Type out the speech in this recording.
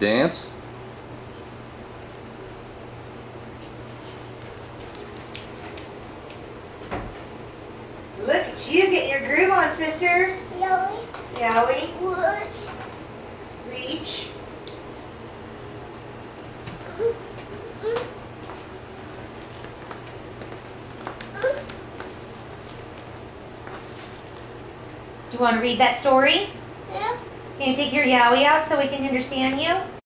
Dance. Look at you getting your groove on, sister. Yowie. Yowie. Woods. Reach. Do you want to read that story? Yeah. Can you take your Yowie out so we can understand you?